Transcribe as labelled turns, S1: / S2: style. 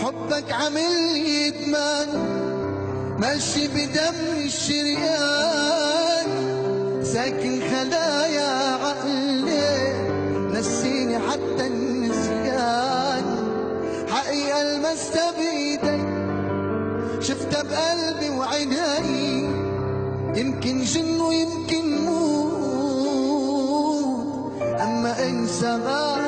S1: حبك عاملني ادمان، ماشي بدم الشريان، ساكن خلايا عقلي، نسيني حتى النسيان. حقيقة لمستها بايدي، شفتها بقلبي وعيني، يمكن جن ويمكن موت، اما انسى ما